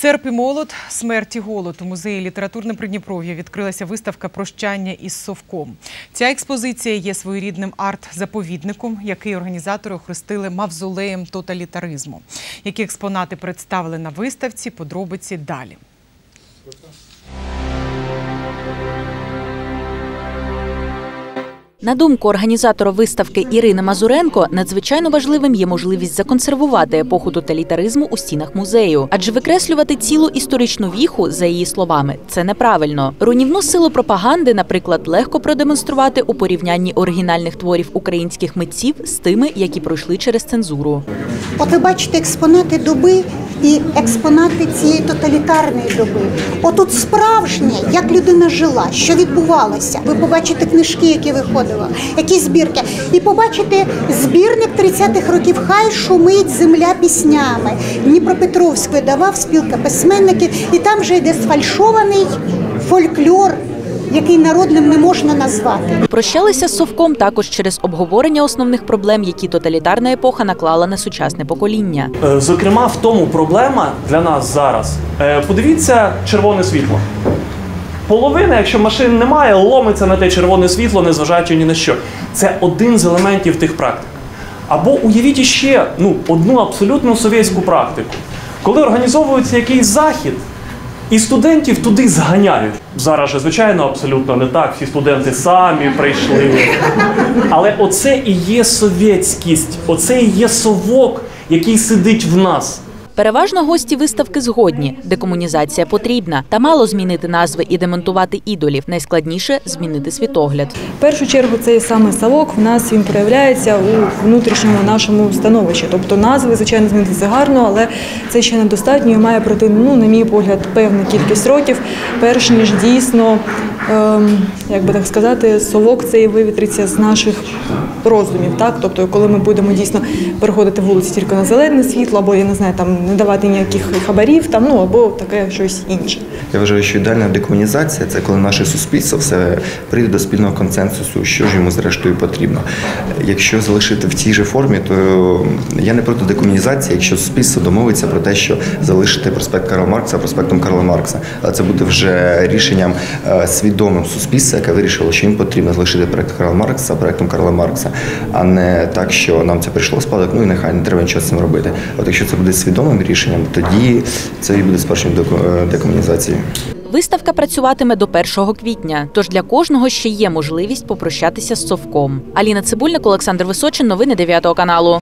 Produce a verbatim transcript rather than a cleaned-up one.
Серп і молот, смерть і голод. У музеї літературне Придніпров'я відкрилася виставка «Прощання із совком». Ця експозиція є своєрідним арт-заповідником, який організатори охрестили мавзолеєм тоталітаризму. Які експонати представили на виставці, подробиці далі. На думку організатора виставки Ірини Мазуренко, надзвичайно важливим є можливість законсервувати епоху тоталітаризму у стінах музею. Адже викреслювати цілу історичну віху, за її словами, це неправильно. Руйнівну силу пропаганди, наприклад, легко продемонструвати у порівнянні оригінальних творів українських митців з тими, які пройшли через цензуру. От ви бачите експонати доби і експонати цієї тоталітарної доби. Отут справжнє, як людина жила, що відбувалося. Ви побачите книжки, які виходили. Якісь збірки. І побачите збірник тридцятих років «Хай шумить земля піснями». Дніпропетровськ видавав, спілка письменників, і там вже йде сфальшований фольклор, який народним не можна назвати. Прощалися з совком також через обговорення основних проблем, які тоталітарна епоха наклала на сучасне покоління. Зокрема, в тому проблема для нас зараз. Подивіться червоне світло. Половина, якщо машин немає, ломиться на те червоне світло, незважаючи ні на що. Це один з елементів тих практик. Або уявіть іще ну, одну абсолютно совєтську практику. Коли організовується якийсь захід, і студентів туди зганяють. Зараз же, звичайно, абсолютно не так. Всі студенти самі прийшли. Але оце і є совєтськість, оце і є совок, який сидить в нас. Переважно гості виставки згодні. Декомунізація потрібна. Та мало змінити назви і демонтувати ідолів. Найскладніше – змінити світогляд. В першу чергу цей саме совок в нас він проявляється у внутрішньому нашому становищі. Тобто назви, звичайно, змінити це гарно, але це ще недостатньо і має пройти, ну, на мій погляд, певна кількість років, перш ніж дійсно, ем, як би так сказати, совок цей вивітриться з наших роздумів. Так? Тобто, коли ми будемо дійсно переходити вулиці тільки на зелене світло, або, я не знаю, там, не давати ніяких хабарів, там, ну, або таке щось інше. Я вважаю, що ідеальна декомунізація – це коли наше суспільство все прийде до спільного консенсусу, що ж йому зрештою потрібно. Якщо залишити в тій же формі, то я не проти декомунізації, якщо суспільство домовиться про те, що залишити проспект Карла Маркса проспектом Карла Маркса. Але це буде вже рішенням свідомим суспільства, яке вирішило, що їм потрібно залишити проект Карла Маркса проектом Карла Маркса, а не так, що нам це прийшло в спадок, ну і нехай не треба нічого з цим робити. От якщо це буде свідомим рішенням, тоді це і буде справжньою декомунізацією. Виставка працюватиме до першого квітня, тож для кожного ще є можливість попрощатися з совком. Аліна Цибульник, Олександр Височин, новини дев'ятого каналу.